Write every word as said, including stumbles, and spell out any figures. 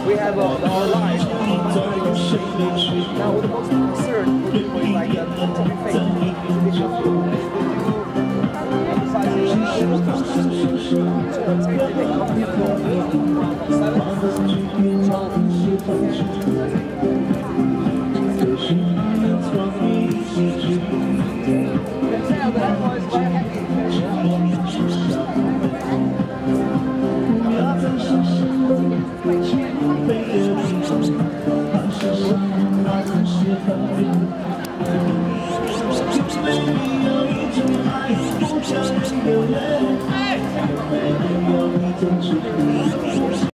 we have uh, our lives. Now, the most concern for people is like uh, to be fake. To be truthful. Baby, 有一种爱，不想人流泪。